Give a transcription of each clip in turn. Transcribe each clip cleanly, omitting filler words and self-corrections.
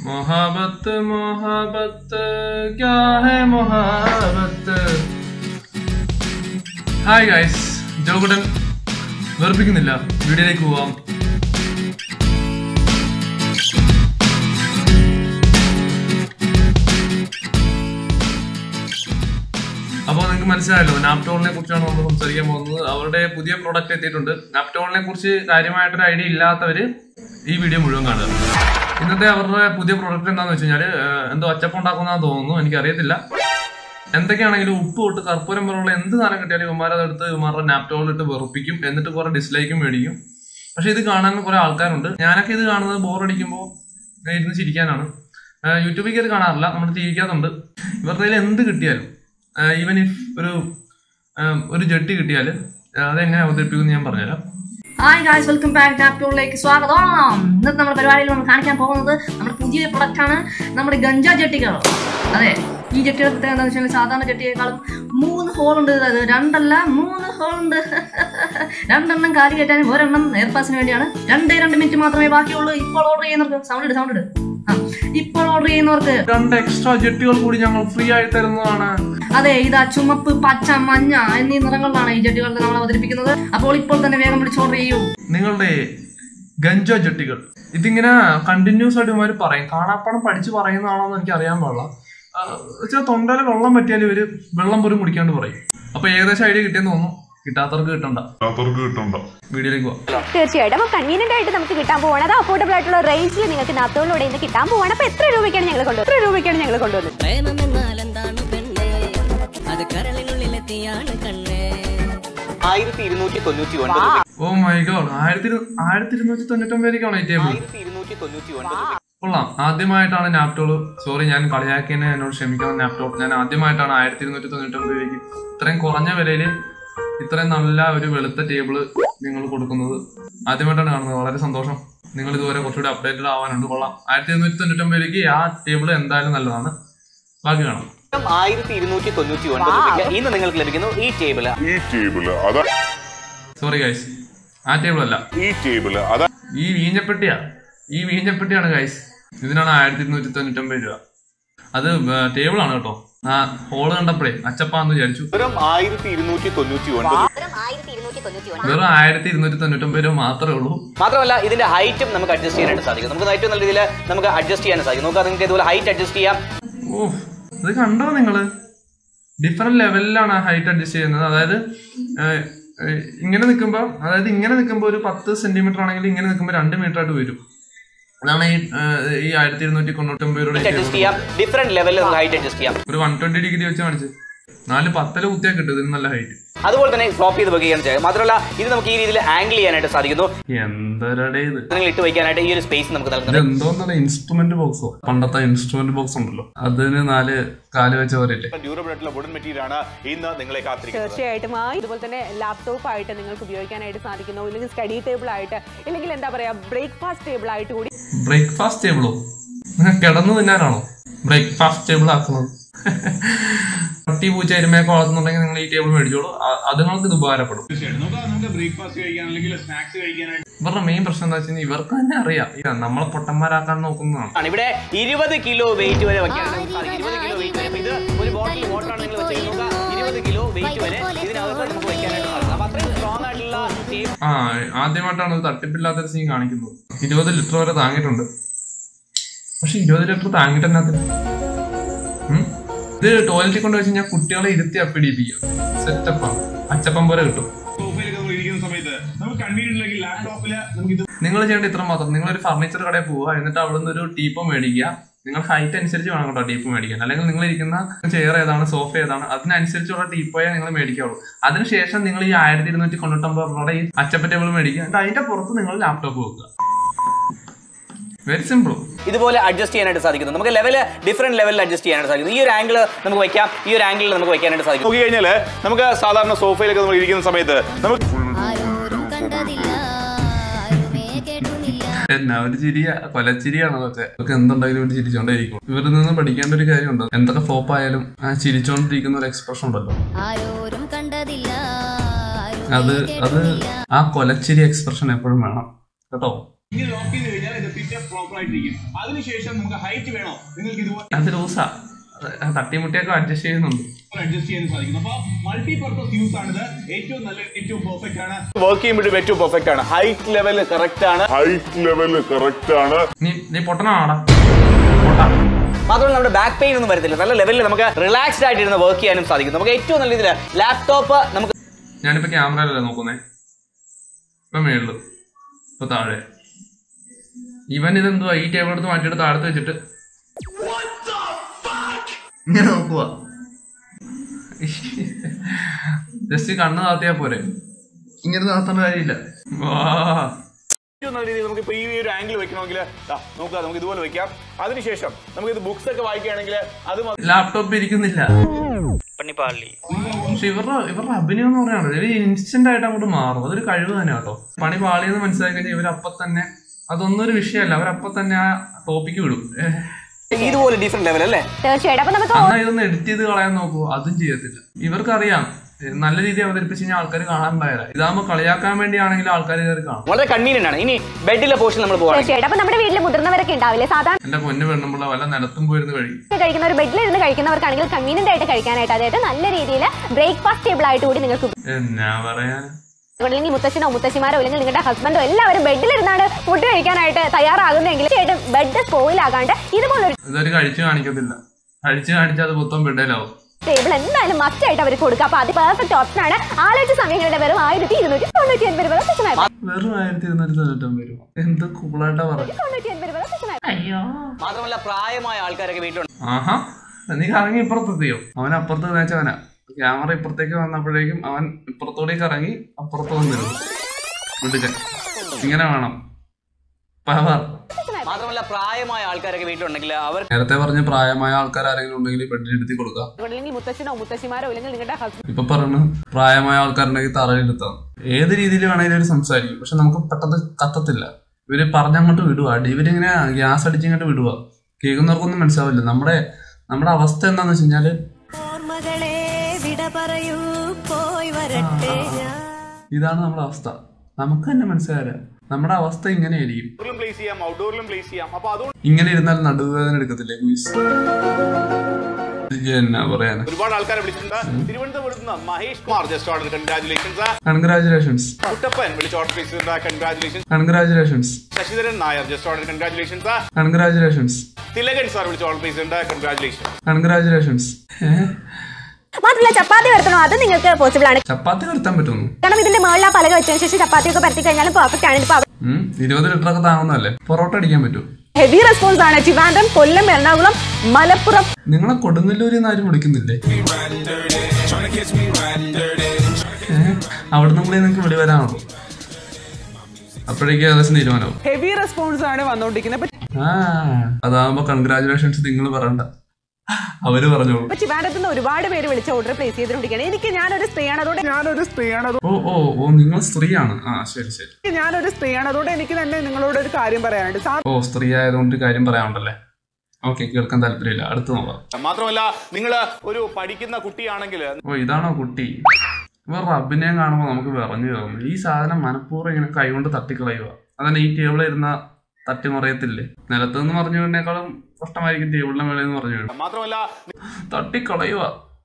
मोहब्बत मोहब्बत क्या है मोहब्बत. ഹായ് ഗൈസ്, ജോകുടൻ വെറുപ്പിക്കുന്നില്ല, വീഡിയോയിലേക്ക് പോവാം. അപ്പോൾ നിങ്ങൾക്ക് മനസ്സിലായല്ലോ, നാപ്റ്റോളിനെ കുറിച്ചാണ് നമ്മൾ സംസാരിക്കാൻ പോകുന്നത്. അവരുടെ പുതിയ പ്രോഡക്റ്റ് എത്തിയിട്ടുണ്ട്. നാപ്റ്റോളിനെ കുറിച്ച് കാര്യമായിട്ടൊരു ഐഡിയ ഇല്ലാത്തവർ ഈ വീഡിയോ മുഴുവൻ കാണുക. ഇന്നത്തെ അവരുടെ പുതിയ പ്രോഡക്റ്റ് എന്താണെന്ന് വെച്ച് കഴിഞ്ഞാൽ എന്തോ അച്ചപ്പം ഉണ്ടാക്കുന്നതാന്ന് തോന്നുന്നു, എനിക്കറിയത്തില്ല. എന്തൊക്കെയാണെങ്കിലും ഉപ്പ് തൊട്ട് കർപ്പൂരം പോലുള്ള എന്ത് സാധനം കിട്ടിയാലും ഇവന്മാരതെടുത്ത് ഇവന്മാരുടെ നാപ്റ്റോളിലിട്ട് വെറുപ്പിക്കും, എന്നിട്ട് കുറെ ഡിസ്ലൈക്കും മേടിക്കും. പക്ഷെ ഇത് കാണാൻ കുറെ ആൾക്കാരുണ്ട്. ഞാനൊക്കെ ഇത് കാണുന്നത് ബോറടിക്കുമ്പോൾ ഇരുന്ന് ചിരിക്കാനാണ്. യൂട്യൂബിൽ കയറി കാണാറില്ല, നമ്മൾ ജീവിക്കാറുണ്ട്. ഇവരുടെ കയ്യിൽ എന്ത് കിട്ടിയാലും, ഈവൻ ഇഫ് ഒരു ജെട്ടി കിട്ടിയാൽ അതെങ്ങനെ അവതരിപ്പിക്കും ഞാൻ പറഞ്ഞുതരാം. ഹായ് ഗായ്സ്, വെൽക്കം ബാക്ക് നാപ്റ്റോളിലേക്ക് സ്വാഗതം. ഇന്നത്തെ നമ്മുടെ പരിപാടിയിൽ നമ്മൾ കാണിക്കാൻ പോകുന്നത് നമ്മുടെ പുതിയ പ്രൊഡക്റ്റ് ആണ്, നമ്മുടെ ഗഞ്ച ജെട്ടികൾ. അതെ, ഈ ജെട്ടിയുടെ പ്രത്യേകത എന്താണെന്ന് വെച്ചാൽ സാധാരണ ജെട്ടിയേക്കാളും 3 ഹോൾ ഉണ്ട്. അതായത് 2 അല്ല 3 ഹോൾ ഉണ്ട്. 2 എണ്ണം കാലി കയറ്റാനും 1 എണ്ണം എയർപാസിന് വേണ്ടിയാണ്. 2 മിനിറ്റ് മാത്രമേ ബാക്കിയുള്ളൂ. ഇപ്പോൾ ഓർഡർ ചെയ്യുന്നവർക്ക് സൗണ്ട് ഇട്. ഇപ്പോൾ ഓർഡർ ചെയ്യുന്നവർക്ക് 2 എക്സ്ട്രാ ജെട്ടികൾ കൂടി ഞങ്ങൾ ഫ്രീ ആയി തരുന്നതാണ്. അതെ, ഇതാ ചുമപ്പ്, പച്ച, മഞ്ഞ എന്നീ നിറങ്ങളിലാണ് ഈ ജെട്ടികൾ നമ്മൾ അവതരിപ്പിക്കുന്നത്. അപ്പോൾ ഇപ്പോൾ തന്നെ വേഗം വിളിച്ച് ഓർഡർ ചെയ്യൂ നിങ്ങളുടെ ഗഞ്ച ജെട്ടികൾ. ഇതിങ്ങനെ കണ്ടിന്യൂസ് ആയിട്ട് ഇവര് പറയും, കാണാപ്പണം പഠിച്ച് പറയുന്നതാണോന്ന് എനിക്ക് അറിയാൻ പാടില്ല. ചില തൊണ്ടയില് വെള്ളം പറ്റിയാൽ ഇവര് വെള്ളം പോലും കുടിക്കാണ്ട് പറയും. അപ്പൊ ഏകദേശം ഐഡിയ കിട്ടിയെന്ന് തോന്നുന്നു. കിട്ടാത്തവർക്ക് കിട്ടണ്ട. വീഡിയോയിലേക്ക് പോവാം. തീർച്ചയായിട്ടും അപ്പോൾ കൺവീനിയന്റ് ആയിട്ട് നമുക്ക് കിട്ടാൻ പോവാണ്. അത് അഫോർഡബിൾ ആയിട്ടുള്ള റേഞ്ചിൽ നിങ്ങൾക്ക് നാപ്റ്റോളിലൂടെ ഇന്ന് കിട്ടാൻ പോവാണ്. അപ്പോൾ എത്ര രൂപയ്ക്കാണ് ഞങ്ങൾ കൊണ്ടുവന്നത്? ഓ മൈ ഗോഡ്, 1299 ഈ ടേബിൾ. കൊള്ളാം. ആദ്യമായിട്ടാണ് നാപ്റ്റോള്, സോറി ഞാൻ കളിയാക്കിയതിനെ എന്നോട് ക്ഷമിക്കണം നാപ്റ്റോൾ, ഞാൻ ആദ്യമായിട്ടാണ് 1299 ഇത്രയും കുറഞ്ഞ വിലയില് ഇത്രയും നല്ല ഒരു വെളുത്ത ടേബിള് നിങ്ങൾ കൊടുക്കുന്നത്. ആദ്യമായിട്ടാണ് കാണുന്നത്. വളരെ സന്തോഷം. നിങ്ങൾ ഇതുവരെ കുറച്ചുകൂടി അപ്ഡേറ്റഡ് ആവാനുണ്ട്. കൊള്ളാം. 1299 ആ ടേബിള് എന്തായാലും നല്ലതാണ്. ബാക്കി കാണാം. 1299 ഇന്ന് നിങ്ങൾക്ക് ലഭിക്കുന്നു ഈ ടേബിള്. സോറി ഗൈസ്, ആ ടേബിൾ അല്ല, ഈ വീഞ്ഞപ്പെട്ടിയാണ് ഗൈസ്. ഇതിനാണ് 1299 രൂപ. അത് ടേബിളാണ് കേട്ടോ. ആ ഹോള് കണ്ടപ്പോഴേ അച്ചപ്പാന്ന് വിചാരിച്ചു. വെറും 1299 രൂപ മാത്രമേ ഉള്ളൂ. മാത്രമല്ല ഇതിന്റെ ഹൈറ്റും നമുക്ക് അഡ്ജസ്റ്റ് ചെയ്യാനായിട്ട് സാധിക്കും. നമുക്ക് ഏറ്റവും നല്ല രീതിയിൽ നമുക്ക് അഡ്ജസ്റ്റ് ചെയ്യാൻ സാധിക്കും. നമുക്ക് നിങ്ങൾക്ക് ഇതുപോലെ ഹൈറ്റ് അഡ്ജസ്റ്റ് ചെയ്യാം. ഓ, ഇത് കണ്ടോ നിങ്ങള്? ഡിഫറെന്റ് ലെവലിലാണ് ഹൈറ്റ് അഡ്ജസ്റ്റ് ചെയ്യുന്നത്. അതായത് ഇങ്ങനെ നിൽക്കുമ്പോ ഒരു 10 സെന്റിമീറ്റർ ആണെങ്കിൽ ഇങ്ങനെ നിൽക്കുമ്പോൾ 2 മീറ്റർ ആയിട്ട് വരും. അതാണ് ഈ 1299 അഡ്ജസ്റ്റ് ചെയ്യാം. ഡിഫറെന്റ് ലെവലിൽ ഹൈറ്റ് അഡ്ജസ്റ്റ് ചെയ്യാം. ഒരു 120 ഡിഗ്രി വെച്ച് കാണിച്ച് 4 10 കുത്തിയാ കിട്ടും. ഇതിന് നല്ല ഹൈറ്റ്. അതുപോലെ തന്നെ ഫ്ലോപ്പ് ചെയ്ത് വെക്കുകയാണ് ചെയ്യുക. മാത്രമല്ല ഇത് നമുക്ക് ഈ രീതിയിൽ ആംഗിൾ ചെയ്യാനായിട്ട് സാധിക്കുന്നു. എന്തരടേ ഇത്? നിങ്ങൾ ഇട്ട് വയ്ക്കാനായിട്ട് ഈ ഒരു സ്പേസ് നമുക്ക് നൽകുന്നത്. എന്തോന്നാണ് ഇൻസ്ട്രുമെന്റ് ബോക്സോ? പണ്ടത്തെ ഇൻസ്ട്രുമെന്റ് ബോക്സ് ഉണ്ടല്ലോ, അതിന് 4 കാല് വെച്ച പോലെ. ഡ്യൂറബിൾ ആയിട്ടുള്ള വുഡൻ മെറ്റീരിയൽ ആണ് ഇന്ന് നിങ്ങളെ കാത്തിരിക്കുന്നത്. തീർച്ചയായിട്ടും ഇതുപോലെ തന്നെ ലാപ്ടോപ്പ് ആയിട്ട് നിങ്ങൾക്ക് ഉപയോഗിക്കാനായിട്ട് സാധിക്കുന്നു. ഇല്ലെങ്കിൽ സ്റ്റഡി ടേബിൾ ആയിട്ട്, ഇല്ലെങ്കിൽ എന്താ പറയാ ബ്രേക്ക്ഫാസ്റ്റ് ടേബിൾ ആയിട്ട് കൂടി. ബ്രേക്ക്ഫാസ്റ്റ് ടേബിളോ? കിടന്നു തിന്നാനാണോ ബ്രേക്ക്ഫാസ്റ്റ് ടേബിൾ ആക്കുന്നത്? പട്ടി പൂച്ച എരുമയൊക്കെ വളർത്തുന്നുണ്ടെങ്കിൽ നിങ്ങൾ ഈ ടേബിൾ മേടിച്ചോളൂ. അതുങ്ങൾക്ക് ഇത് ഉപകാരപ്പെടും. ഇവരുടെ മെയിൻ പ്രശ്നം എന്താ വെച്ചാൽ ഇവർക്ക് തന്നെ അറിയാം നമ്മളെ പൊട്ടന്മാരാക്കാൻ നോക്കുന്നതാണ്. ഇവിടെ 20 കിലോ വെയിറ്റ് വരെ വെക്കാൻ സാധിക്കും. 20 കിലോ വെയിറ്റ് വരെ. ഇത് ഒരു ബോട്ടിൽ വാട്ടറാണ് നിങ്ങൾ വെച്ചേക്കുക. 20 കിലോ വെയിറ്റ് വരെ ഇതിനകത്ത് നമുക്ക് വെക്കാനായിട്ട് സാധിക്കും. അപ്പൊ അത്രയും സ്ട്രോങ് ആയിട്ടുള്ള ആദ്യമായിട്ടാണ് ഒരു തട്ടിപ്പില്ലാത്തൊരു സീൻ കാണിക്കുന്നത്. 20 ലിറ്റർ വരെ താങ്ങിയിട്ടുണ്ട്. പക്ഷെ 20 ലിറ്റർ താങ്ങിട്ടെന്നാ ഇത് ടോയ്ലറ്റിൽ കൊണ്ട് വെച്ച് കഴിഞ്ഞാൽ കുട്ടികളെ ഇരുത്തി അപ്പിടിപ്പിക്കുക. സെറ്റപ്പാണ്. അച്ചപ്പം പോലെ കിട്ടും. നിങ്ങൾ ചെയ്യേണ്ട ഇത്ര മാത്രം. നിങ്ങളൊരു ഫർണിച്ചർ കടയിൽ പോവുക, എന്നിട്ട് അവിടെ നിന്ന് ഒരു ടീപ്പോ മേടിക്കുക. നിങ്ങൾ ഹൈറ്റ് അനുസരിച്ച് വേണം കേട്ടോ ടീപ്പ് മേടിക്കാൻ. അല്ലെങ്കിൽ നിങ്ങൾ ഇരിക്കുന്ന ചെയർ ഏതാണ്, സോഫ ഏതാണ്, അതിനനുസരിച്ചുള്ള ടീപ്പോയെ നിങ്ങൾ മേടിക്കാവുള്ളൂ. അതിനുശേഷം നിങ്ങൾ ഈ 1299 രൂപയുടെ ഈ അച്ചപ്പ ടേബിൾ മേടിക്കുക. എന്നിട്ട് അതിന്റെ പുറത്ത് നിങ്ങൾ ലാപ്ടോപ്പ് വെക്കുക. Very simple. ഇതുപോലെ അഡ്ജസ്റ്റ് ചെയ്യാനായിട്ട് സാധിക്കുന്നു. നമുക്ക് ലെവല് ഡിഫറെന്റ് ലെവലിൽ അഡ്ജസ്റ്റ് ചെയ്യാനായിട്ട് സാധിക്കും. ഈ ഒരു ആംഗിൾ നമുക്ക് വയ്ക്കാം, ഈ ഒരു ആംഗിളിൽ നമുക്ക് വയ്ക്കാനായിട്ട് സാധിക്കും. നോക്കി കഴിഞ്ഞാൽ നമുക്ക് സാധാരണ സോഫയിലൊക്കെ നമ്മൾ ഇരിക്കുന്ന സമയത്ത് എന്നാ ഒരു ചിരിയ കൊലച്ചിരിയാണ് അതൊക്കെ. അതൊക്കെ എന്തുണ്ടെങ്കിലും ഒരു ചിരിച്ചോണ്ടേയിരിക്കും. ഇവരിൽ നിന്ന് പഠിക്കേണ്ട ഒരു കാര്യമുണ്ട്. എന്തൊക്കെ ഫ്ലോപ്പ് ആയാലും ആ ചിരിച്ചോണ്ടിരിക്കുന്ന ഒരു എക്സ്പ്രഷൻ ഉണ്ടല്ലോ, അത് ആ കൊലച്ചിരി എക്സ്പ്രഷൻ എപ്പോഴും വേണം കേട്ടോ. ഇങ്ങനെ ലോക്ക് ചെയ്ത് കഴിഞ്ഞാൽ ഇത് പിക്ചർ പ്രോപ്പർ ആയിട്ടിരിക്കും. അതിനുശേഷം നമുക്ക് ഹൈറ്റ് വേണോ നിങ്ങൾക്ക് ഇതുപോലെ അത് ലൂസാ, തട്ടിമുട്ടിയൊക്കെ അഡ്ജസ്റ്റ് ചെയ്യുന്നുണ്ട്, അഡ്ജസ്റ്റ് ചെയ്യാൻ സാധിക്കും. അപ്പൊ മൾട്ടിപർപ്പസ് യൂസ് ആണിത്. ഏറ്റവും നല്ല, ഏറ്റവും പെർഫെക്റ്റ് ആണ്. വർക്ക് ചെയ്യുമ്പോൾ ഏറ്റവും പെർഫെക്റ്റ് ആണ്. ഹൈറ്റ് ലെവൽ കറക്റ്റ് ആണ്. നീ പൊട്ടനാടാ പൊട്ടാ. മാത്രമല്ല നമ്മുടെ ബാക്ക് പെയിൻ ഒന്നും വരത്തില്ല. നല്ല ലെവലിൽ നമുക്ക് റിലാക്സ്ഡ് ആയിട്ടിരുന്ന് വർക്ക് ചെയ്യാനും സാധിക്കും. നമുക്ക് ഏറ്റവും നല്ല രീതിയിൽ ലാപ്ടോപ്പ് നമുക്ക്. ഞാനിപ്പോ ക്യാമറയിലല്ലേ നോക്കുന്നേ, ഇപ്പൊ മേളില്, ഇപ്പൊ താഴെ. ഇവൻ ഇതെന്തുവാ ഈ ടേബിൾ എടുത്ത് മാറ്റിയിട്ട് താഴത്ത് വെച്ചിട്ട് ഇങ്ങനെ നോക്കുക. ജസ്റ്റ് കണ്ണ് താത്തിയാ പോരെ, ഇങ്ങനെ താത്തേണ്ട കാര്യമില്ല. ഏറ്റവും നല്ല രീതിയിൽ നമുക്ക് ഇപ്പൊ ഈ ഒരു ആംഗിൾ വെക്കണമെങ്കിൽ നോക്കുക, നമുക്ക് ഇതുപോലെ വെക്കാം. അതിനുശേഷം നമുക്ക് ഇത് ബുക്സ് ഒക്കെ വായിക്കുകയാണെങ്കിൽ അത് ലാപ്ടോപ്പ് ഇരിക്കുന്നില്ല. പക്ഷെ ഇവരുടെ അഭിനയം എന്ന് പറയുന്നത് ഇവര് ഇൻസ്റ്റന്റ് ആയിട്ട് അങ്ങോട്ട് മാറും. അതൊരു കഴിവ് തന്നെ കേട്ടോ. പണി പാളിയെന്ന് മനസ്സിലാക്കി കഴിഞ്ഞാൽ ഇവരപ്പൊ തന്നെ, അതൊന്നും ഒരു വിഷയമല്ല, അവരപ്പൊ തന്നെ ആ ടോപ്പിക്ക് വിടും. ഇതുപോലെ ഡിഫറെന്റ് ലെവൽ അല്ലേ? തീർച്ചയായിട്ടും. എന്നാ ഇതൊന്ന് എഡിറ്റ് ചെയ്ത് കളയാൻ നോക്കൂ, അതും ചെയ്യത്തില്ല. ഇവർക്കറിയാം നല്ല രീതിയിൽ അവതരിപ്പിച്ച് കഴിഞ്ഞാൽ ആൾക്കാർ കാണാനുണ്ടായില്ല. ഇതാകുമ്പോ കളിയാക്കാൻ വേണ്ടിയാണെങ്കിലും ആൾക്കാർ കയറി കാണും. വളരെ കൺവീനിയന്റ് ആണ്. ഇനി ബെഡിലെ പോർഷൻ നമ്മൾ പോകാം. തീർച്ചയായിട്ടും. നമ്മുടെ വീട്ടിൽ മുതിർന്നവരൊക്കെ ഉണ്ടാവില്ലേ, സാധാരണ എന്റെ പൊന്നു പെണ്ണുമ്പോൾ വല്ല നിലത്തും പോയിരുന്ന് കഴിക്കുന്ന ഒരു ബെഡിലിരുന്ന് കഴിക്കുന്നവർക്കാണെങ്കിൽ കൺവീനിയന്റ് ആയിട്ട് കഴിക്കാനായിട്ട്, അതായത് നല്ല രീതിയിൽ ബ്രേക്ക്ഫാസ്റ്റ് ടേബിൾ ആയിട്ട് കൂടി നിങ്ങൾക്ക് എന്നാ പറയാൻ. അല്ലെങ്കിൽ മുത്തശ്ശനോ മുത്തശ്ശിമാരോ അല്ലെങ്കിൽ നിങ്ങളുടെ ഹസ്ബൻഡോ എല്ലാവരും ബെഡിലിരുന്നാണ് ഫുഡ് കഴിക്കാനായിട്ട് തയ്യാറാകുന്നെങ്കിൽ ബെഡ് സ്പോയിലാകാണ്ട് ഇതുപോലൊരു ഇതൊരു കഴിച്ചു കാണിക്കത്തില്ല. കഴിച്ചു കാണിച്ചാൽ അത് മൊത്തം ബെഡിലാവും. ടേബിൾ എന്തായാലും മസ്റ്റ് ആയിട്ട് അവർക്ക് കൊടുക്കുക. അപ്പൊ അത് പെർഫെക്റ്റ് ഓപ്ഷൻ ആണ്. ആലോചിച്ച സമയങ്ങളുടെ വെറും 1299 രൂപ തുച്ഛമായി. വെറും 1299 രൂപ. എന്ത് കൂളായിട്ടാ പറഞ്ഞു. 99 രൂപ തുച്ഛമായി. അയ്യോ. മാത്രമല്ല പ്രായമായ ആൾക്കാരൊക്കെ വീട്ടിലുണ്ട്. ആഹാ, നീ കറങ്ങി ഇപ്പുറത്തെത്തിയോ? അവൻ അപ്പുറത്ത് വെച്ചവനാ. ക്യാമറ ഇപ്പുറത്തേക്ക് വന്നപ്പോഴേക്കും അവൻ ഇപ്പുറത്തോടേക്ക് ഇറങ്ങി അപ്പുറത്ത് വന്നിരുന്നു. വിടുക ഇങ്ങനെ വേണം. മാത്രമല്ല പ്രായമായ ആൾക്കാരൊക്കെ വീട്ടിലുണ്ടെങ്കിൽ അവർ നേരത്തെ പറഞ്ഞ പ്രായമായ ആൾക്കാർ ആരെങ്കിലും ഉണ്ടെങ്കിൽ ബെഡിലെടുത്തി കൊടുക്കാം. അല്ലെങ്കിൽ മുത്തശ്ശനോ മുത്തശ്ശിമാരോ അല്ലെങ്കിൽ നിങ്ങളുടെ ഹസ്ബൻഡ്. ഇപ്പൊ പറഞ്ഞു പ്രായമായ ആൾക്കാരുണ്ടെങ്കിൽ തറയിലെത്താം. ഏത് രീതിയിൽ വേണമെങ്കിലും അവർ സംസാരിക്കും. പക്ഷെ നമുക്ക് പെട്ടെന്ന് കത്തത്തില്ല. ഇവര് പറഞ്ഞങ്ങോട്ട് വിടുക. ഇവരിങ്ങനെ ഗ്യാസ് അടിച്ചിങ്ങോട്ട് വിടുക. കേൾക്കുന്നവർക്കൊന്നും മനസ്സിലാവില്ല. നമ്മുടെ അവസ്ഥ എന്താന്ന് വെച്ച് കഴിഞ്ഞാല് ഇതാണ് നമ്മുടെ അവസ്ഥ. നമുക്ക് തന്നെ മനസ്സിലാവില്ല. നമ്മുടെ അവസ്ഥ ഇങ്ങനെയായിരിക്കും. ഇങ്ങനെ ഇരുന്നാൽ നടുവേദന എടുക്കത്തില്ലേ? എന്നാ പറയാൻ. ഒരുപാട് ആൾക്കാരെ വിളിച്ചിട്ടുണ്ട്. തിരുവനന്തപുരത്ത് നിന്ന് Mahesh Kumar just order. Congratulations. Kuttappan വിളിച്ച് ഓർഡർ ചെയ്തിട്ടുണ്ട്. Congratulations. Sasidharan Nair just order. Congratulations. Thilakan sir വിളിച്ച് ഓർഡർ ചെയ്തിട്ടുണ്ട്. കൺഗ്രാജുലേഷൻസ്. മാത്രമല്ല ചപ്പാത്തി വരുത്തണോ, അത് നിങ്ങൾക്ക് പോസിബിൾ ആണ്. ചപ്പാത്തി വരുത്താൻ പറ്റുന്നു. കാരണം ഇതിന്റെ മുകളിൽ പലക വെച്ചതിന് ശേഷം ചപ്പാത്തി ഒക്കെ പരത്തി കഴിഞ്ഞാലും പെർഫെക്റ്റ് ആണ്. ഇപ്പൊ 20 ലിറ്റർ ഒക്കെ താങ്ങുന്നല്ലേ? പൊറോട്ട അടിക്കാൻ പറ്റും. ഹെവി റെസ്പോൺസ് ആണ്. ട്രിവാൻഡ്രം, കൊല്ലം, എറണാകുളം, മലപ്പുറം. നിങ്ങളെ കൊടുങ്ങല്ലൂരിൽ ആരും വിളിക്കുന്നില്ലേ? അവിടെ നമ്മളെ നിങ്ങൾക്ക് വിളി വരാനുള്ളൂ. അപ്പോഴേക്കും ഏകദേശം തീരുമാനമാവും. ഹെവി റെസ്പോൺസ് ആണ് വന്നോണ്ടിരിക്കുന്നത്. അതാകുമ്പോ കൺഗ്രാജുലേഷൻസ് നിങ്ങൾ പറയണ്ട, അവര് പറഞ്ഞോളൂ. ട്രിവാൻഡ്രത്ത് നിന്ന് ഒരുപാട് പേര് വിളിച്ച ഓർഡർ പ്ലേസ് ചെയ്തിരിക്കുകയാണ്. ഞാനൊരു സ്ത്രീയാണ്, അതുകൊണ്ട് ഓ നിങ്ങൾ സ്ത്രീയാണ്. ശരി. ഞാനൊരു സ്ത്രീയാണ്, അതുകൊണ്ട് എനിക്ക് തന്നെ നിങ്ങളോട് ഒരു കാര്യം പറയാനുണ്ട്. ഓ സ്ത്രീ ആയതുകൊണ്ട് കാര്യം പറയാനുണ്ടല്ലേ? ഓക്കെ, കേൾക്കാൻ താല്പര്യമില്ല. അടുത്ത് നോക്കാം. മാത്രമല്ല നിങ്ങൾ ഒരു പഠിക്കുന്ന കുട്ടിയാണെങ്കിൽ ഓ ഇതാണോ കുട്ടി? ഇവരുടെ അഭിനയം കാണുമ്പോൾ നമുക്ക് വിറഞ്ഞു തോന്നും. ഈ സാധനം മനഃപൂർവ്വം ഇങ്ങനെ കൈകൊണ്ട് തട്ടിക്കളയുക. അതന്നെ ഈ ടേബിളിൽ ഇരുന്ന തട്ടിമറിയത്തില്ലേ? നിലത്ത് നിന്ന് പറഞ്ഞു വീണേക്കാളും കഷ്ടമായിരിക്കും ടേബിളിന്റെ മേലെ നിന്ന് പറഞ്ഞു വീണു. മാത്രമല്ല തട്ടിക്കളയുക.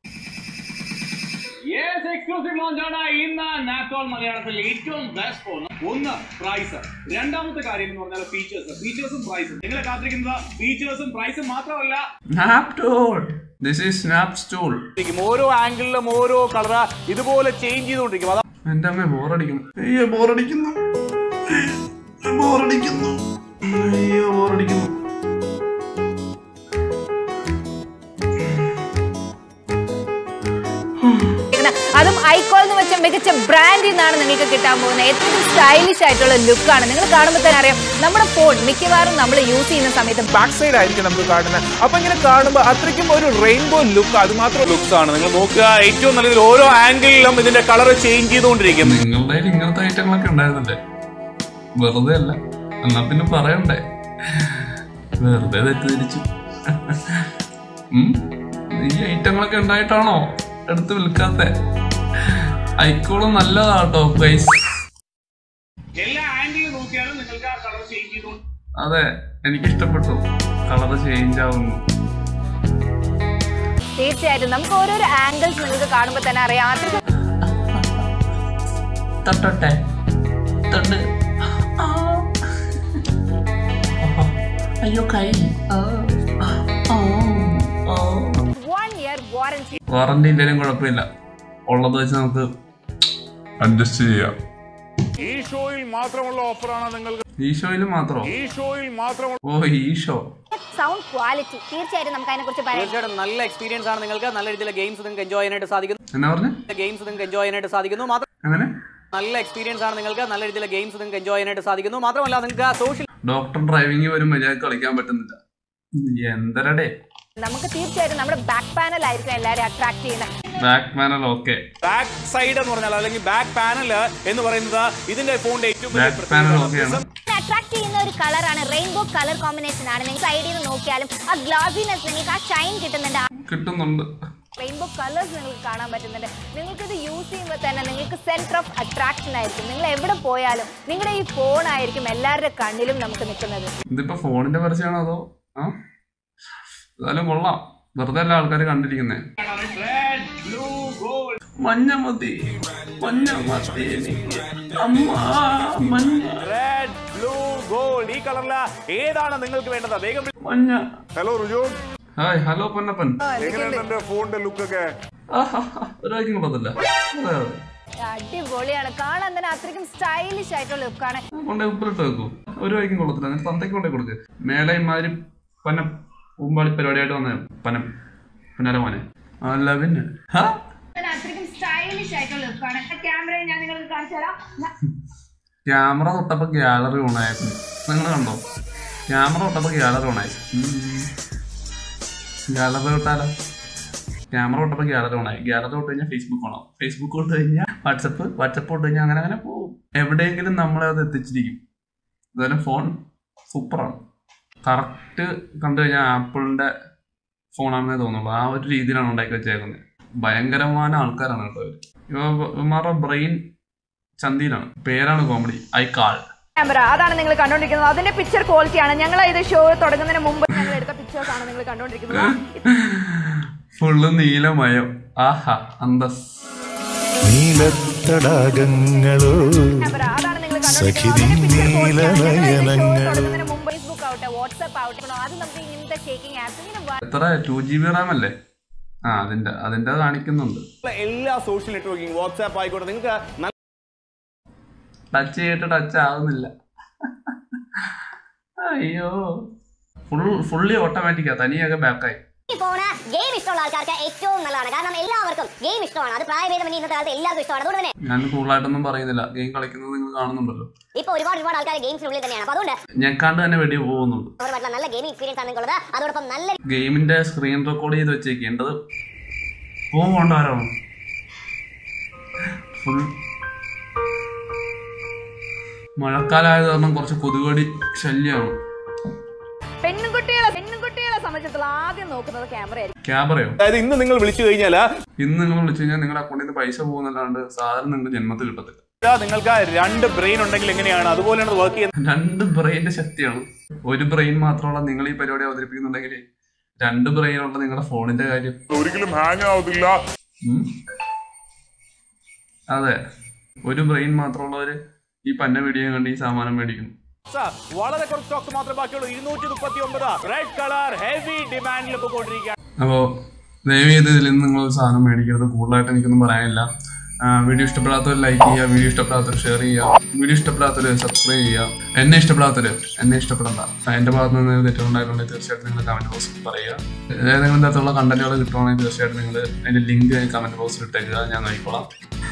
എക്സ്ക്ലൂസീവ് ലോഞ്ച് ആണ് ഇന്ന് നാപ്റ്റോൾ മലയാളത്തിൽ ഏറ്റവും ബെസ്റ്റ് ഫോൺ. ഒന്ന് പ്രൈസ്, രണ്ടാമത്തെ കാര്യം എന്ന് പറഞ്ഞാൽ ഫീച്ചേഴ്സും പ്രൈസും. നിങ്ങളെ കാത്തിരിക്കുന്നത് ഫീച്ചേഴ്സും പ്രൈസും മാത്രമല്ല നാപ്റ്റോൾ. This is സ്നാപ്സ്റ്റൂൾ. ഓരോ ആംഗിളിലും ഓരോ കളർ ഇതുപോലെ ചേഞ്ച് ചെയ്തുകൊണ്ടിരിക്കും. അതാ എന്റെ അമ്മ ബോറടിക്കുന്നു. അയ്യോ ബോറടിക്കുന്നു. അതും ഐക്കോൾ എന്ന് വെച്ച മികച്ച ബ്രാൻഡിൽ നിന്നാണ് നിങ്ങൾക്ക് കിട്ടാൻ പോകുന്നത്. ഏറ്റവും സ്റ്റൈലിഷ് ആയിട്ടുള്ള ലുക്കാണ്. നിങ്ങൾ കാണുമ്പോൾ തന്നെ അറിയാം, നമ്മുടെ ഫോൺ മിക്കവാറും നമ്മൾ യൂസ് ചെയ്യുന്ന സമയത്ത് ബാക്ക് സൈഡ് ആയിരിക്കും നമുക്ക് കാണുന്നത്. അപ്പൊ ഇങ്ങനെ കാണുമ്പോൾ അത്രയ്ക്കും ഒരു റെയിൻബോ ലുക്ക്, അത് മാത്രം ലുക്സ് ആണ്. നിങ്ങൾ നോക്കുക, ഏറ്റവും നല്ലതിൽ ഓരോ ആംഗിളിലും ഇതിന്റെ കളർ ചേഞ്ച് ചെയ്തുകൊണ്ടിരിക്കും. നിങ്ങളുടെ ഇങ്ങനത്തെ ഐറ്റങ്ങളൊക്കെ ഉണ്ടായിരുന്നല്ലേ? വെറുതെ അല്ല, എന്നാ പിന്നെ പറയണ്ടേ? വെറുതെ തെറ്റിദ്ധരിച്ചു. ഈ ഐറ്റങ്ങളൊക്കെ ഉണ്ടായിട്ടാണോ എടുത്ത് വിൽക്കാത്ത? ഐക്കോളും നല്ലതാട്ടോ ഗൈസ്. എല്ലാ ആംഗിളിൽ നോക്കിയാലും നിങ്ങൾക്ക് ആ കളർ ചേഞ്ച് അതെ, എനിക്ക് ഇഷ്ടപ്പെട്ടു. കളർ ചേഞ്ച് ആവുന്നു. തീർച്ചയായിട്ടും നമുക്ക് ഓരോരോ ആംഗിൾസ് നിങ്ങൾക്ക് കാണുമ്പോൾ തന്നെ അറിയാം. തൊട്ടോട്ടെ, തൊട്ട്. അയ്യോ കൈ. 1 year വാറന്റി. വാറന്റി ഇല്ലെങ്കിലും കുഴപ്പമില്ല, ഉള്ളത് വെച്ച് നമുക്ക് അഡ്ജസ്റ്റ് ചെയ്യാം. ഈ ഷോയിൽ മാത്രമുള്ള ഓഫറാണ് നിങ്ങൾക്ക്. ഈ ഷോയിൽ മാത്രമോ? ഈ ഷോയിൽ മാത്രം. ഓ, ഈ ഷോ. സൗണ്ട് ക്വാളിറ്റി തീർച്ചയായിട്ടും നമുക്ക് അതിനെ കുറിച്ച് പറയാം. തീർച്ചയായിട്ടും നല്ല എക്സ്പീരിയൻസ് ആണ് നിങ്ങൾക്ക്. നല്ല രീതിയിലുള്ള ഗെയിംസ് നിങ്ങൾക്ക് എൻജോയ് ചെയ്യാനായിട്ട് സാധിക്കുന്നു. എന്നാ പറഞ്ഞു? ഗെയിംസ് നിങ്ങൾക്ക് എൻജോയ് ചെയ്യാനായിട്ട് സാധിക്കുന്നു. അങ്ങനെ നല്ല എക്സ്പീരിയൻസ് ആണ് നിങ്ങൾക്ക്. നല്ല രീതിയിലുള്ള ഗെയിംസ് നിങ്ങൾക്ക് എൻജോയ് ചെയ്യാനായിട്ട് സാധിക്കുന്നു. മാത്രമല്ല നിങ്ങൾക്ക് സോഷ്യൽ ഡോക്ടർ ഡ്രൈവിംഗ് വരും മര്യാദക്ക് കളിക്കാൻ പറ്റുന്നില്ല. എന്തരടേ. നമുക്ക് തീർച്ചയായിട്ടും നമ്മുടെ ബാക്ക് പാനൽ ആയിരിക്കും എല്ലാവരും അട്രാക്ട് ചെയ്യുന്നത്. Back panel okay. Back side എന്ന് പറഞ്ഞാൽ അല്ലെങ്കിൽ ബാക്ക് പാനൽ എന്ന് പറയുന്നത് ഇതിന്റെ ഫോണിന്റെ ഏറ്റവും ബാക്ക് പാനൽ ഓക്കെയാണ്. അട്രാക്ട് ചെയ്യുന്ന ഒരു കളറാണ്, റെയിൻബോ കളർ കോമ്പിനേഷൻ ആണ്. നിങ്ങൾ സൈഡിൽ നിന്ന് നോക്കിയാലും ആ ഗ്ലാസിനെസ്, നിങ്ങൾക്ക് ആ ഷൈൻ കിട്ടുന്നുണ്ട്. റെയിൻബോ കളേഴ്സ് നിങ്ങൾക്ക് കാണാൻ പറ്റുന്നുണ്ട്. നിങ്ങൾക്ക് ഇത് യൂസ് ചെയ്യുമ്പോൾ തന്നെ നിങ്ങൾക്ക് സെന്റർ ഓഫ് അട്രാക്ഷൻ ആയിരിക്കും. നിങ്ങൾ എവിടെ പോയാലും നിങ്ങളുടെ ഈ ഫോൺ ആയിരിക്കും എല്ലാവരുടെ കണ്ണിലും നമുക്ക് നിൽക്കുന്നത്. ഇതിപ്പോ ഫോണിന്റെ പരസ്യമാണോ അതോ? ഏതായാലും കൊള്ളാം, വെറുതെ എല്ലാ ആൾക്കാർ കണ്ടിരിക്കുന്നേ. മഞ്ഞ മതി, മഞ്ഞ മതി എനിക്ക്. മഞ്ഞ, റെഡ് ബ്ലൂ ഗോൾഡ്. ഈ കളറിൽ ഏതാണ് നിങ്ങൾക്ക് വേണ്ടത്? വേഗം മഞ്ഞ. Hello Ruju, hi, hello Ponnappan. എങ്ങനെയുണ്ട് എന്റെ ഫോണിന്റെ ലുക്ക് ഒക്കെ? ഒരു വായിക്കും കൊള്ളത്തില്ല. അടിപൊളിയാണ്, കാണാൻ തന്നെ അത്രയ്ക്കും സ്റ്റൈലിഷ് ആയിട്ടുള്ള ലുക്കാണ്. കൊണ്ടേ ഉപ്പിലിട്ട് വെക്കൂ. ഒരു വായിക്കും കൊള്ളത്തില്ല. നിങ്ങൾ തന്തയ്ക്ക് കൊണ്ടേ കൊടുക്ക്. മേലെ ഇമാതിരി പനം ഉമ്പാളി പരിപാടിയായിട്ട് വന്ന പനം പിന്നാലെ മോനെ. അല്ല പിന്നെ അത്രയ്ക്കും സ്റ്റൈലിഷ് ആയിട്ടുള്ള ലുക്കാണ്. ക്യാമറ ഞാൻ നിങ്ങൾക്ക് കാണിച്ചു തരാം. ക്യാമറ തൊട്ടപ്പോ ഗ്യാലറി ഓണായിരുന്നു. നിങ്ങൾ കണ്ടോ? ക്യാമറ തൊട്ടപ്പോ ഗ്യാലറി ഓണായി. ഗാലറി തൊട്ടാലോ? ക്യാമറ തൊട്ടപ്പോൾ ഗാലറി ഓണായി. ഗാലറി തൊട്ട് കഴിഞ്ഞാൽ ഫേസ്ബുക്ക് ഓണാവും. ഫേസ്ബുക്ക് തൊട്ട് കഴിഞ്ഞാൽ വാട്സപ്പ് തൊട്ട് കഴിഞ്ഞാൽ അങ്ങനെ അങ്ങനെ പോകും. എവിടെയെങ്കിലും നമ്മളെ അത് എത്തിച്ചിരിക്കും. എന്തായാലും ഫോൺ സൂപ്പറാണ്. കറക്റ്റ് കണ്ടു കഴിഞ്ഞാൽ ആപ്പിളിന്റെ ഫോണാണെന്നേ തോന്നുള്ളൂ. ആ ഒരു രീതിയിലാണ് ഉണ്ടാക്കി വെച്ചേക്കുന്നത്. ഭയങ്കരമായ ആൾക്കാരാണ് കേട്ടോ അവര്. ഇവന്മാരുടെ ബ്രെയിൻ ചന്തിയിലാണ്. പേരാണ് കോമഡി. ഐകാൾ ക്യാമറ അതാണ് നിങ്ങൾ കണ്ടോണ്ടിരിക്കുന്നത്. അതിന്റെ പിക്ചർ ക്വാളിറ്റിയാണ്. ഞങ്ങൾ ഇത് ഷോ തുടങ്ങുന്നതിന് മുമ്പ് ഞങ്ങൾ എടുത്ത പിക്ചേഴ്സ് ആണ് നിങ്ങൾ കണ്ടോണ്ടിരിക്കുന്നത്. ഫുള്ള് നീലമയം. ആഹാ, അന്തസ്. നീലത്തടാകങ്ങളോ അതാണ് നിങ്ങൾ തുടങ്ങുന്നതിന് മുമ്പ് ഫേസ്ബുക്ക് ആവട്ടെ, വാട്സ്ആപ്പ് ആവട്ടെ, അത് നമുക്ക് ഇങ്ങനത്തെ ഷേക്കിംഗ് ആപ്സ് എത്ര 2GB RAM അല്ലേ? അതിന്റെ കാണിക്കുന്നുണ്ട്. എല്ലാ സോഷ്യൽ നെറ്റ്വർക്കിംഗ് വാട്സ്ആപ്പ് ആയിക്കോട്ടെ നിങ്ങൾക്ക് ടച്ച് ചെയ്തിട്ട് ടച്ച് ആവുന്നില്ല. അയ്യോ, ഫുള്ളി ഓട്ടോമാറ്റിക്കാ. തനിയൊക്കെ ബാക്കായി. ഈ ഫോണ് ഗെയിം ഇഷ്ടമുള്ള ആൾക്കാർക്ക് ഏറ്റവും നല്ലതാണ്. കാരണം എല്ലാവർക്കും ഗെയിം ഇഷ്ടമാണ്. അത് പ്രായഭേദമന്യേ ഇന്നത്തെ കാലത്ത് എല്ലാവർക്കും ഇഷ്ടമാണ്. അതുകൊണ്ട് തന്നെ ഞാൻ കൂടുതലായിട്ടൊന്നും പറയുന്നില്ല. ഗെയിം കളിക്കുന്നത് നിങ്ങൾ കാണുന്നുണ്ടല്ലോ. ഇപ്പൊ ഒരുപാട് ആൾക്കാർ ഗെയിംസിനുള്ളിൽ തന്നെയാണ്. അപ്പൊ അതുകൊണ്ട് ഞെക്കാണ്ട് തന്നെ വെടി പോകുന്നുണ്ട്. നല്ല ഗെയിമിംഗ് എക്സ്പീരിയൻസ് ആണ് നിങ്ങൾക്കുള്ളത്. അതോടൊപ്പം നല്ല ഗെയിമിന്റെ സ്ക്രീൻ റെക്കോർഡ് ചെയ്ത് വെച്ചേക്കേണ്ടത് പോകണ്ടാരോ. ഫുൾ മഴക്കാലമായത് കാരണം കുറച്ച് കൊതുകടി ശല്യമാണ്. പെൺകുട്ടികളെ സംബന്ധിച്ചിടത്തോളം ആദ്യം നോക്കുന്നത് ക്യാമറയോ? അതായത് ഇന്ന് നിങ്ങൾ വിളിച്ചു കഴിഞ്ഞാൽ നിങ്ങളുടെ അക്കൗണ്ടിൽ നിന്ന് പൈസ പോകുന്നല്ലാണ്ട് സാധനം നിങ്ങൾക്ക് ജന്മത്തിൽ കിട്ടത്തില്ല. നിങ്ങൾക്ക് 2 ബ്രെയിൻ ഉണ്ടെങ്കിൽ എങ്ങനെയാണ് അതുപോലെയാണ് വർക്ക് ചെയ്യുന്നത്? 2 ബ്രെയിന്റെ ശക്തിയാണ്. ഒരു ബ്രെയിൻ മാത്രമുള്ള നിങ്ങൾ ഈ പരിപാടി അവതരിപ്പിക്കുന്നുണ്ടെങ്കിൽ 2 ബ്രെയിനുള്ള നിങ്ങളുടെ ഫോണിന്റെ കാര്യം ഒരിക്കലും ഹാങ് ആവത്തില്ല. അതെ, ഒരു ബ്രെയിൻ മാത്രമുള്ളവര് ഈ പന്ന വീഡിയോ കണ്ട് ഈ സാമാനം മേടിക്കുന്നു. വളരെ കുറച്ച് സ്റ്റോക്ക് മാത്രമേ ബാക്കിയുള്ളൂ. 239 റെഡ് കളർ ഹെവി ഡിമാൻഡിൽ പോയിക്കൊണ്ടിരിക്കുകയാണ്. അപ്പോൾ ദയവ് ചെയ്ത് ഇതിൽ നിന്ന് നിങ്ങൾ സാധനം മേടിക്കരുത്. കൂടുതലായിട്ട് എനിക്കൊന്നും പറയാനില്ല. വീഡിയോ ഇഷ്ടപ്പെടാത്തവർ ലൈക്ക് ചെയ്യുക, വീഡിയോ ഇഷ്ടപ്പെടാത്തവർ ഷെയർ ചെയ്യുക, വീഡിയോ ഇഷ്ടപ്പെടാത്തവർ സബ്സ്ക്രൈബ് ചെയ്യുക. എന്നെ ഇഷ്ടപ്പെടണ്ട. എൻ്റെ ഭാഗത്ത് നിന്ന് തെറ്റുണ്ടായിട്ടുണ്ടെങ്കിൽ തീർച്ചയായിട്ടും നിങ്ങൾ കമന്റ് ബോക്സിൽ പറയുക. ഏതെങ്കിലും തരത്തിലുള്ള കണ്ടന്റുകൾ കിട്ടുവാണെങ്കിൽ തീർച്ചയായിട്ടും നിങ്ങൾ അതിന്റെ ലിങ്ക് കമന്റ് ബോക്സിൽ ഇട്ടേക്കുക. ഞാൻ നോക്കിക്കോളാം.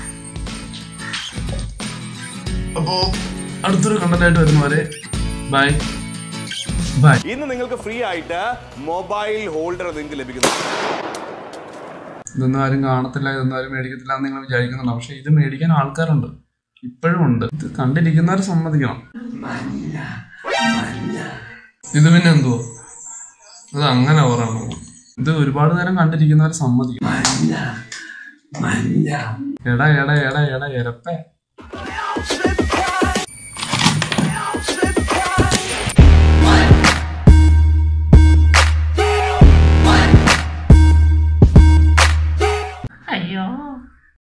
അപ്പോൾ അടുത്തൊരു കണ്ടന്റായിട്ട് വരുന്നവരെ ബൈ. ഇന്ന് നിങ്ങൾക്ക് ഫ്രീ ആയിട്ട് മൊബൈൽ ഹോൾഡർ നിങ്ങൾക്ക് ലഭിക്കുന്നു. ഇതൊന്നും ആരും കാണത്തില്ല, ഇതൊന്നും ആരും മേടിക്കത്തില്ല എന്ന് നിങ്ങൾ വിചാരിക്കുന്നുണ്ടോ? പക്ഷെ ഇത് മേടിക്കാൻ ആൾക്കാരുണ്ട്, ഇപ്പോഴും ഉണ്ട്. ഇത് കണ്ടിരിക്കുന്നവരെ സമ്മതിക്കണം. ഇത് പിന്നെ എന്തുവാ? അത് അങ്ങനെ ഓർമ്മ. ഇത് ഒരുപാട് നേരം കണ്ടിരിക്കുന്നവരെ സമ്മതിക്കണം. എടാ എരപ്പേ. അയ്യോ